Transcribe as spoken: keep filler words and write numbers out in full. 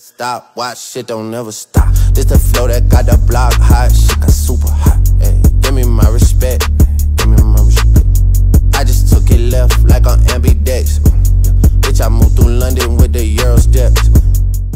Stop, watch shit don't never stop. This the flow that got the block